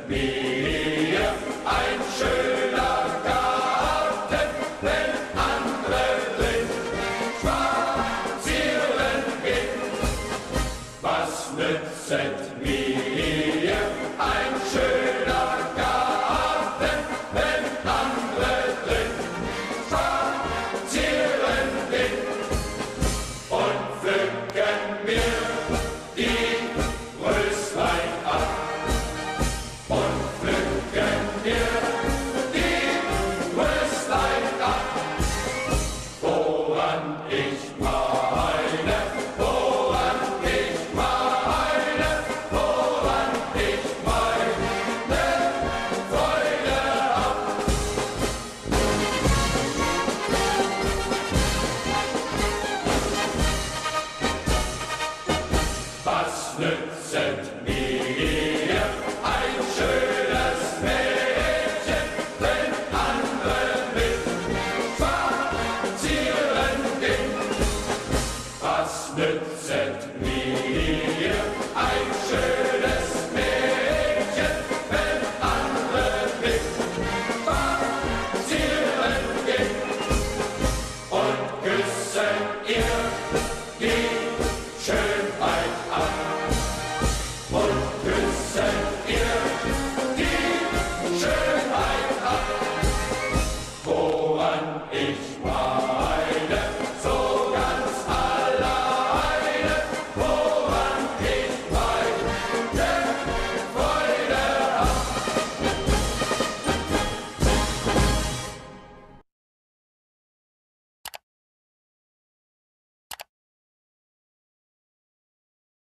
mir ein schöner Garten, wenn andere drin spazieren gehen. Was nützt mir ein schöner Garten, wenn andere drin spazieren gehen und pflücken mir die Röslein ab und pflücken mir die Röslein ab, woran ich meine, woran ich meine, woran ich meine Freude hab. Was nützt